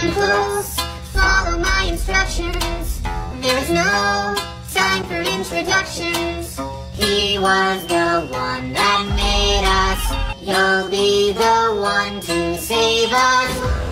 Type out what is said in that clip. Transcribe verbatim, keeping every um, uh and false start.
Listen close, follow my instructions. There is no time for introductions. He was the one that made us. You'll be the one to save us.